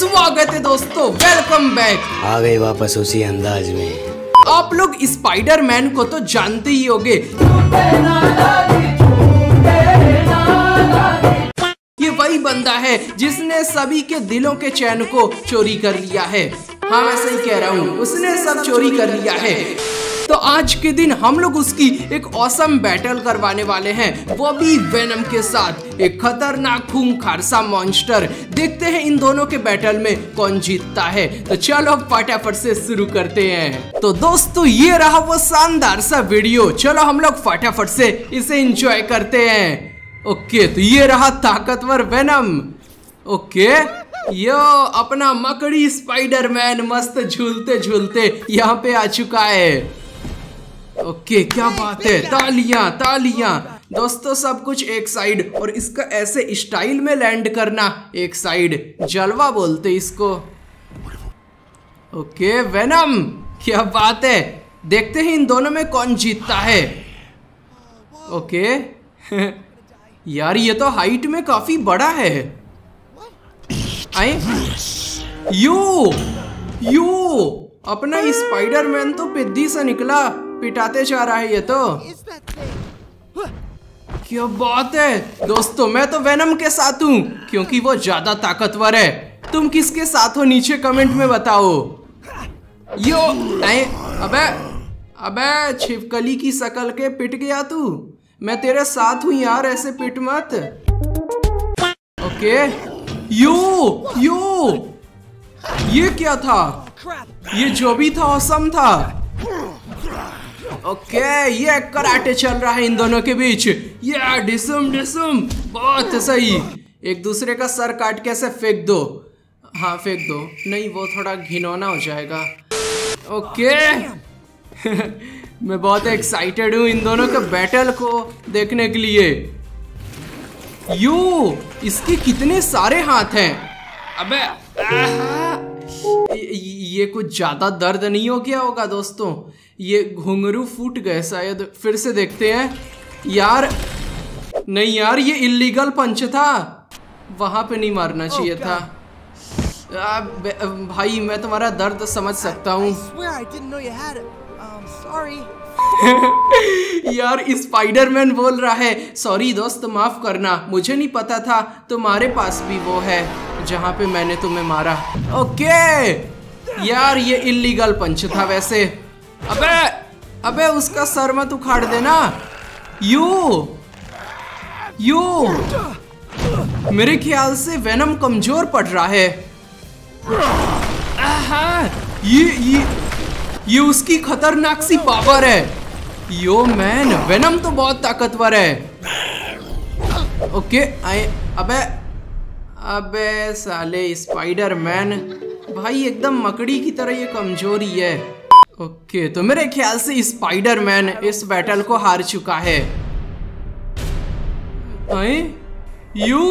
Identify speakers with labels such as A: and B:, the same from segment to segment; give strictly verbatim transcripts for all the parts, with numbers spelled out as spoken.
A: स्वागत है दोस्तों, वेलकम बैक।
B: आ गए वापस उसी अंदाज में।
A: आप लोग स्पाइडरमैन को तो जानते ही होंगे, ये वही बंदा है जिसने सभी के दिलों के चैन को चोरी कर लिया है। हाँ मैं सही कह रहा हूँ, उसने सब चोरी कर लिया है। तो आज के दिन हम लोग उसकी एक ऑसम बैटल करवाने वाले हैं, वो भी वेनम के साथ, एक खतरनाक खूंखार सा मॉन्स्टर। देखते हैं इन दोनों के बैटल में कौन जीतता है। तो चलो फटाफट से शुरू करते हैं। तो दोस्तों ये रहा वो शानदार सा वीडियो, चलो हम लोग फटाफट से इसे एंजॉय करते हैं। ओके तो ये रहा ताकतवर वेनम। ओके यो अपना मकड़ी स्पाइडरमैन मस्त झूलते झूलते यहाँ पे आ चुका है। ओके क्या बात है, तालियां तालियां। दोस्तों सब कुछ एक साइड और इसका ऐसे स्टाइल में लैंड करना एक साइड, जलवा बोलते इसको। ओके वेनम क्या बात है, देखते हैं इन दोनों में कौन जीतता है। ओके यार ये तो हाइट में काफी बड़ा है। आए यू यू अपना स्पाइडरमैन तो पिद्दी से निकला, पिटाते जा रहा है ये तो। क्या बात है दोस्तों, मैं तो वेनम के साथ हूँ क्योंकि वो ज्यादा ताकतवर है। तुम किसके साथ हो नीचे कमेंट में बताओ। यो नहीं अबे अबे छिपकली की शकल के पिट गया तू, मैं तेरे साथ हूँ यार, ऐसे पिट मत। ओके यू यू ये क्या था, ये जो भी था औसम था। ओके ये कराटे चल रहा है इन दोनों के बीच, ये डिसम डिसम बहुत सही। एक दूसरे का सर काट के ऐसे फेंक दो। हाँ फेंक दो, नहीं वो थोड़ा घिनौना हो जाएगा। ओके मैं बहुत एक्साइटेड हूँ इन दोनों के बैटल को देखने के लिए। यू इसके कितने सारे हाथ हैं। अबे ये कुछ ज्यादा दर्द नहीं हो गया होगा दोस्तों, ये घुंघरू फूट गए शायद। फिर से देखते हैं यार। नहीं यार ये इल्लीगल पंच था, वहां पे नहीं मारना चाहिए था। आ, भाई मैं तुम्हारा दर्द समझ सकता हूँ। यार स्पाइडरमैन बोल रहा है सॉरी दोस्त माफ करना, मुझे नहीं पता था तुम्हारे पास भी वो है जहाँ पे मैंने तुम्हें मारा। ओके यार ये इल्लीगल पंच था वैसे। अबे अबे उसका सर मत उखाड़ देना। यू यू मेरे ख्याल से वेनम कमजोर पड़ रहा है। आहा, ये ये ये उसकी खतरनाक सी पावर है। यो मैन वेनम तो बहुत ताकतवर है। ओके आए अबे अबे साले स्पाइडरमैन भाई एकदम मकड़ी की तरह ये कमजोरी है। ओके तो मेरे ख्याल से स्पाइडरमैन इस बैटल को हार चुका है। आए यू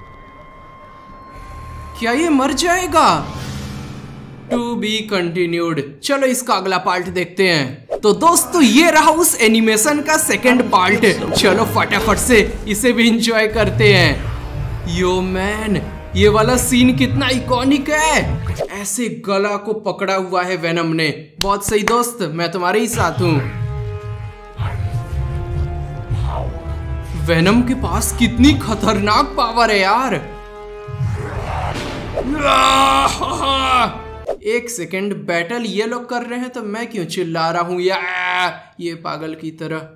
A: क्या ये मर जाएगा? To be continued. चलो इसका अगला पार्ट देखते हैं। तो दोस्तों ये रहा उस एनिमेशन का सेकंड पार्ट, चलो फटाफट से इसे भी एंजॉय करते हैं। यो मैन ये वाला सीन कितना इकॉनिक है, ऐसे गला को पकड़ा हुआ है वेनम ने। बहुत सही दोस्त, मैं तुम्हारे ही साथ हूँ। वेनम के पास कितनी खतरनाक पावर है यार। एक सेकेंड, बैटल ये लोग कर रहे हैं तो मैं क्यों चिल्ला रहा हूँ यार ये पागल की तरह।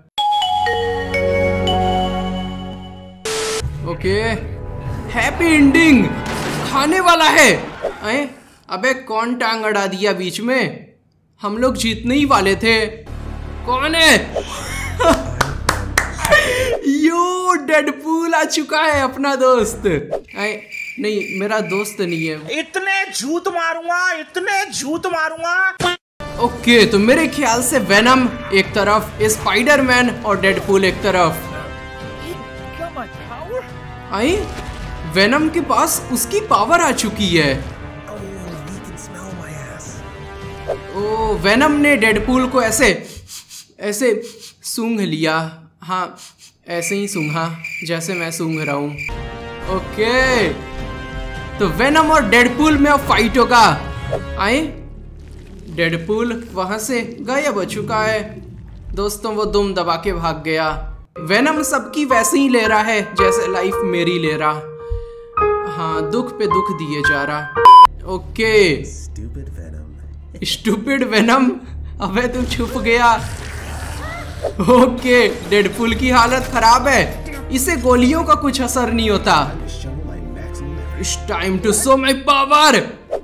A: ओके हैप्पी एंडिंग खाने वाला है। अरे अबे कौन टांग अड़ा दिया बीच में, हम लोग जीतने ही वाले थे। कौन है? यो डेडपूल आ चुका है अपना दोस्त। अरे नहीं मेरा दोस्त नहीं है।
C: इतने झूठ मारूंगा इतने झूठ मारूंगा।
A: ओके तो मेरे ख्याल से वेनम एक तरफ, स्पाइडरमैन और डेडपूल एक तरफ। आई वेनम के पास उसकी पावर आ चुकी है। ओ वेनम ने डेडपूल को ऐसे ऐसे सूंघ लिया। हाँ ऐसे ही सूंघा जैसे मैं सूंघ रहा हूँ। ओके तो वेनम और डेडपूल में अब फाइट होगा। आए, डेडपूल वहां से गायब हो चुका है दोस्तों, वो दुम दबा के भाग गया। वेनम सबकी वैसे ही ले रहा है जैसे लाइफ मेरी ले रहा। हाँ, दुख पे दुख दिए जा रहा। ओके, स्टूपिड वेनम, अबे तू छुप गया। ओके, डेडपूल की हालत खराब है, इसे गोलियों का कुछ असर नहीं होता। It's time to show my power.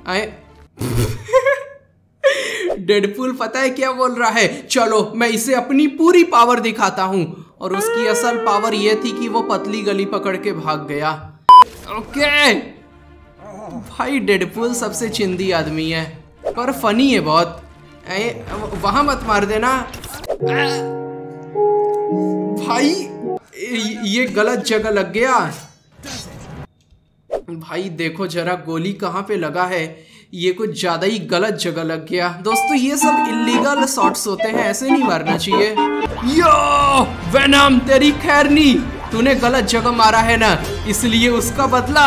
A: Deadpool पता है क्या बोल रहा है? चलो मैं इसे अपनी पूरी पावर दिखाता हूँ। और उसकी असल पावर यह थी कि वो पतली गली पकड़ के भाग गया। ओके भाई, डेडपूल सबसे चिंदी आदमी है पर फनी है बहुत। ए, वहां मत मार देना भाई, ये गलत जगह लग गया। भाई देखो जरा गोली कहाँ पे लगा है, ये कुछ ज्यादा ही गलत जगह लग गया। दोस्तों ये सब इलीगल शॉट्स होते हैं, ऐसे नहीं मारना चाहिए। यो वेनम, तेरी खैर नहीं, तूने गलत जगह मारा है ना, इसलिए उसका बदला।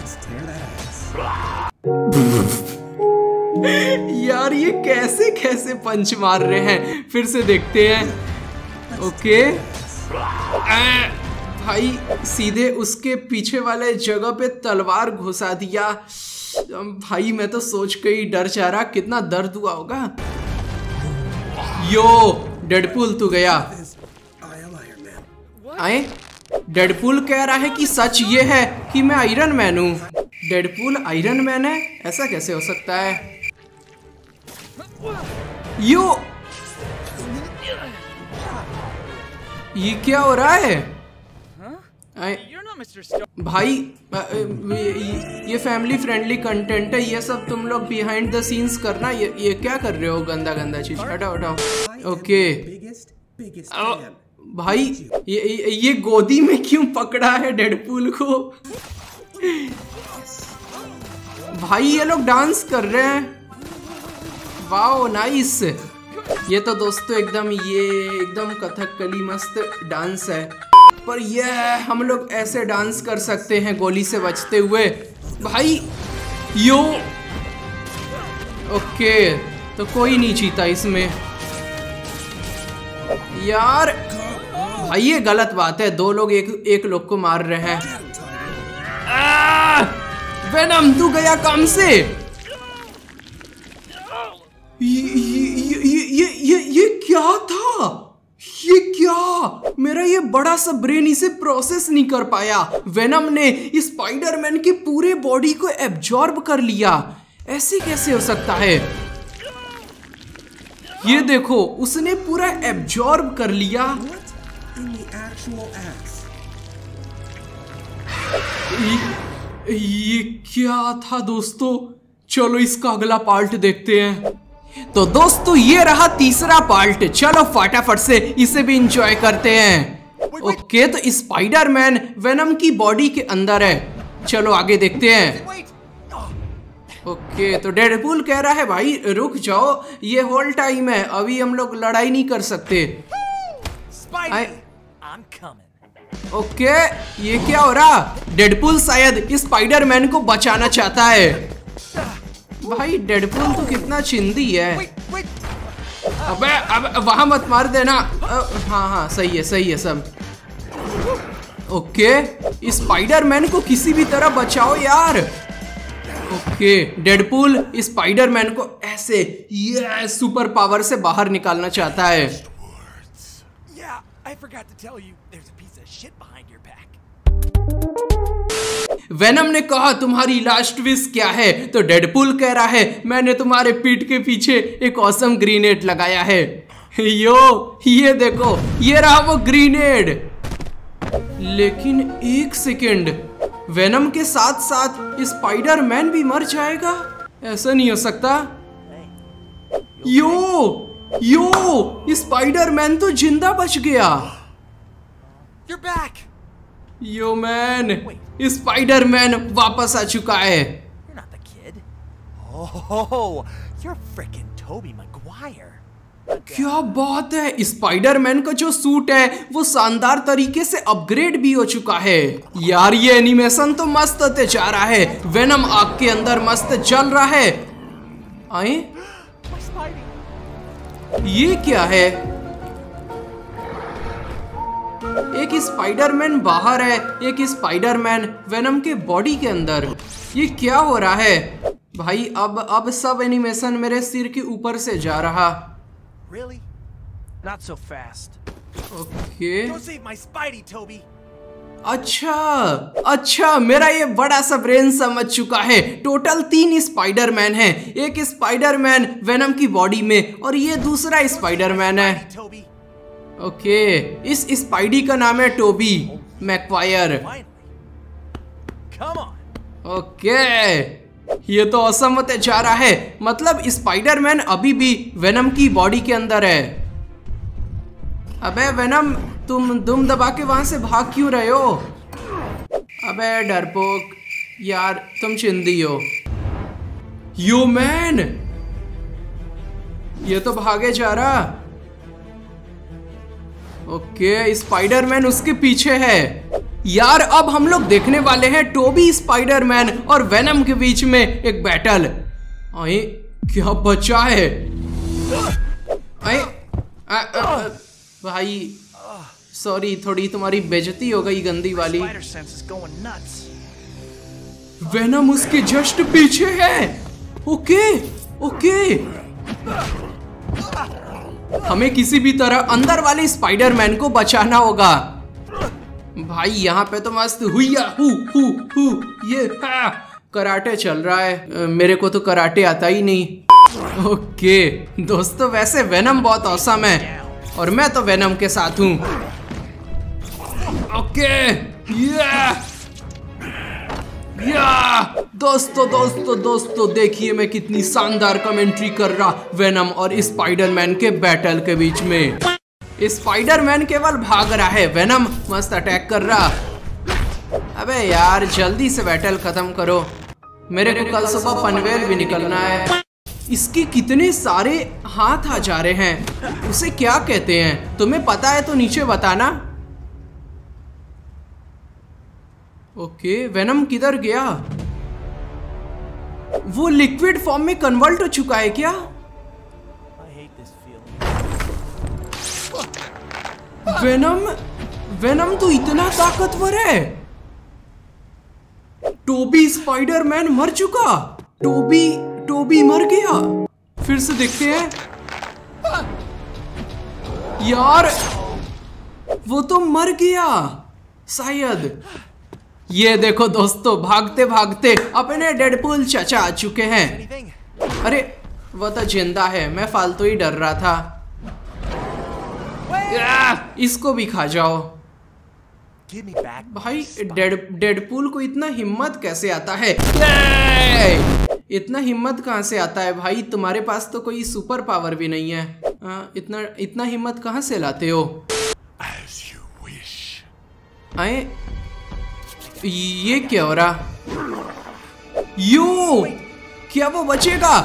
A: यार ये कैसे कैसे पंच मार रहे हैं, फिर से देखते हैं। ओके आ, भाई सीधे उसके पीछे वाले जगह पे तलवार घुसा दिया। भाई मैं तो सोच के ही डर जा रहा, कितना दर्द हुआ होगा। यो डेडपूल तू गया। आए, डेडपूल कह रहा है कि सच ये है कि मैं आयरन मैन हूं। डेडपूल आयरन मैन है, ऐसा कैसे हो सकता है? यो ये क्या हो रहा है? भाई ये फैमिली फ्रेंडली कंटेंट है, ये सब तुम लोग बिहाइंड द सीन्स करना। ये ये क्या कर रहे हो, गंदा गंदा चीज, हटाओ हटाओ। ओके भाई ये ये गोदी में क्यों पकड़ा है डेडपूल को? भाई ये लोग डांस कर रहे हैं, वाओ नाइस। ये तो दोस्तों एकदम ये एकदम कथकली मस्त डांस है। पर ये हम लोग ऐसे डांस कर सकते हैं गोली से बचते हुए भाई। यो ओके, तो कोई नहीं जीता इसमें यार। भाई ये गलत बात है, दो लोग एक एक लोग को मार रहे हैं। वेनम तू गया काम से। ये ये ये ये ये, ये क्या था? ये क्या? मेरा ये बड़ा सा ब्रेन इसे प्रोसेस नहीं कर पाया। वेनम ने स्पाइडरमैन की पूरे बॉडी को एब्जॉर्ब कर लिया, ऐसे कैसे हो सकता है? ये देखो उसने पूरा एब्जॉर्ब कर लिया। ये, ये क्या था दोस्तों? चलो इसका अगला पार्ट देखते हैं। तो दोस्तों ये रहा तीसरा पार्ट, चलो फटाफट से इसे भी एंजॉय करते हैं। ओके तो स्पाइडरमैन वेनम की बॉडी के अंदर है, चलो आगे देखते हैं। ओके तो डेडपूल कह रहा है भाई रुक जाओ, ये होल टाइम है, अभी हम लोग लड़ाई नहीं कर सकते। ओके ये क्या हो रहा? डेडपूल शायद स्पाइडरमैन को बचाना चाहता है। भाई डेडपूल तो कितना चिंदी है। अबे अब वहां मत मार देना। हाँ हाँ सही है सही है सब। ओके स्पाइडरमैन को किसी भी तरह बचाओ यार। ओके डेडपूल स्पाइडरमैन को ऐसे ये सुपर पावर से बाहर निकालना चाहता है। वेनम ने कहा तुम्हारी लास्ट विश क्या है? तो डेडपूल कह रहा है मैंने तुम्हारे पीठ के पीछे एक ऑसम ग्रेनेड लगाया है। यो ये देखो ये रहा वो ग्रेनेड। लेकिन एक सेकेंड, वेनम के साथ साथ स्पाइडरमैन भी मर जाएगा? ऐसा नहीं हो सकता। यो यो स्पाइडरमैन तो जिंदा बच गया।
D: You're back.
A: Yo man, Spiderman वापस आ चुका है।
D: You're not the kid. Oh, you're freaking Tobey Maguire.
A: क्या बात है, स्पाइडरमैन का जो सूट है वो शानदार तरीके से अपग्रेड भी हो चुका है। यार ये एनिमेशन तो मस्त होते जा रहा है। वेनम आग के अंदर मस्त चल रहा है। आए ये क्या है? एक स्पाइडरमैन बाहर है, एक स्पाइडरमैन वेनम के बॉडी के अंदर। ये क्या हो रहा है भाई? अब अब सब एनिमेशन मेरे सिर के ऊपर से जा रहा।
C: Really? Not so fast.
A: Okay
D: Go save my Spidey, Toby.
A: अच्छा अच्छा, मेरा ये बड़ा सा ब्रेन समझ चुका है। टोटल तीन स्पाइडरमैन हैं। एक स्पाइडरमैन वेनम की बॉडी में और ये दूसरा स्पाइडरमैन है।
D: Toby.
A: ओके, इस स्पाइडी का नाम है Toby Maguire.
D: Finally. Come on.
A: Okay, ये तो औसम होते जा रहा है। मतलब स्पाइडरमैन अभी भी वेनम की बॉडी के अंदर है। अबे वेनम, तुम दुम दबा के वहां से भाग क्यों रहे हो? अबे डरपोक, यार तुम चिंदी हो। यो मैन, ये तो भागे जा रहा। ओके, स्पाइडरमैन उसके पीछे है। यार अब हम लोग देखने वाले हैं टोबी स्पाइडरमैन और वेनम के बीच में एक बैटल। अरे क्या बचा है? अरे आ, आ, आ, भाई सॉरी, थोड़ी तुम्हारी बेइज्जती हो गई गंदी वाली।
C: Spider sense is going nuts.
A: Venom उसके जस्ट पीछे है। ओके ओके, हमें किसी भी तरह अंदर वाले स्पाइडरमैन को बचाना होगा। भाई यहाँ पे तो मस्त हुईया हु हु हु ये हा, कराटे चल रहा है। मेरे को तो कराटे आता ही नहीं। ओके दोस्तों, वैसे वेनम बहुत औसम है और मैं तो वेनम के साथ हूँ। ओके या या दोस्तों दोस्तों दोस्तों देखिए मैं कितनी शानदार कमेंट्री कर रहा वेनम और स्पाइडरमैन के बैटल के बीच में। स्पाइडरमैन केवल भाग रहा है, वेनम मस्त अटैक कर रहा। अबे यार जल्दी से बैटल खत्म करो, मेरे को कल सुबह पनवेल भी निकलना है। इसके कितने सारे हाथ आ जा रहे हैं, उसे क्या कहते हैं? तुम्हें पता है तो नीचे बताना। ओके, वेनम किधर गया? वो लिक्विड फॉर्म में कन्वर्ट हो चुका है क्या?
C: I hate this feeling.
A: Venom Venom तो इतना ताकतवर है। टोबी स्पाइडरमैन मर चुका। टोबी टोबी मर गया। फिर से देखते हैं। यार वो तो मर गया शायद। ये देखो दोस्तों, भागते भागते अपने डेडपूल चाचा आ चुके हैं।
D: Anything?
A: अरे वो तो जिंदा है, मैं फालतू ही डर रहा था। या, इसको भी खा जाओ।
D: Give me back.
A: भाई डेड डेडपूल को इतना हिम्मत कैसे आता है? ये! इतना हिम्मत कहाँ से आता है भाई? तुम्हारे पास तो कोई सुपर पावर भी नहीं है। आ, इतना इतना हिम्मत कहाँ से लाते हो?
D: As you wish.
A: आए, ये क्या हो रहा? यो, क्या वो बचेगा?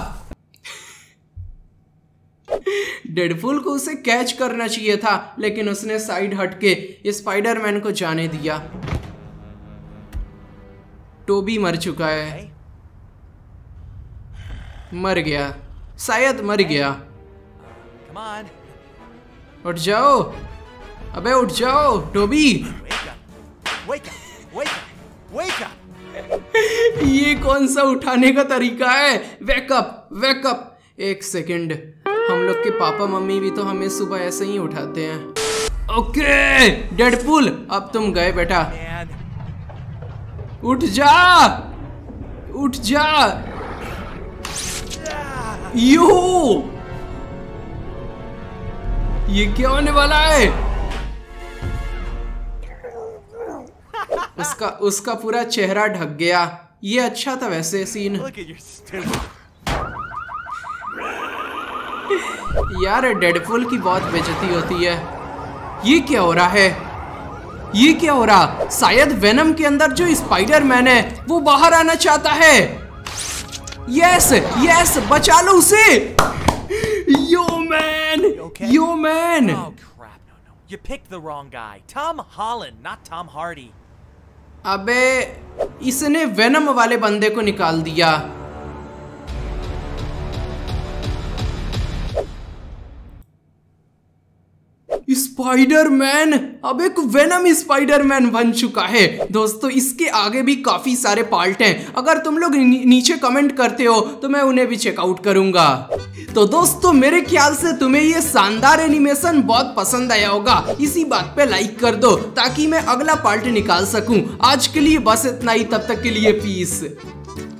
A: डेडपूल को उसे कैच करना चाहिए था, लेकिन उसने साइड हटके स्पाइडरमैन को जाने दिया। टोबी मर चुका है। मर गया, शायद मर गया।
D: Come on.
A: उठ जाओ, अबे उठ जाओ Toby.
D: Wake up. Wake up. Wake up.
A: ये कौन सा उठाने का तरीका है? Wake up wake up. एक सेकंड, हम लोग के पापा मम्मी भी तो हमें सुबह ऐसे ही उठाते हैं। ओके डेडपूल, अब तुम गए बेटा।
D: Man.
A: उठ जा, उठ जा। यो, ये क्या होने वाला है? उसका उसका पूरा चेहरा ढक गया। ये अच्छा था वैसे scene.
D: Look at your stupid.
A: यार डेडपूल की बहुत बेइज्जती होती है। ये क्या हो रहा है? ये क्या हो रहा? शायद वेनम के अंदर जो स्पाइडरमैन है वो बाहर आना चाहता है। यस यस, बचा लो उसे। Yo man,
D: okay?
A: Yo man.
D: Oh crap! No, no. You picked the wrong guy. Tom Holland, not Tom Hardy.
A: अबे इसने वेनम वाले बंदे को निकाल दिया। स्पाइडरमैन अब एक वेनम स्पाइडरमैन बन चुका है। दोस्तों इसके आगे भी काफी सारे पार्ट हैं, अगर तुम लोग नी, नीचे कमेंट करते हो तो मैं उन्हें भी चेकआउट करूंगा। तो दोस्तों मेरे ख्याल से तुम्हें ये शानदार एनिमेशन बहुत पसंद आया होगा, इसी बात पे लाइक कर दो ताकि मैं अगला पार्ट निकाल सकूं। आज के लिए बस इतना ही, तब तक के लिए पीस।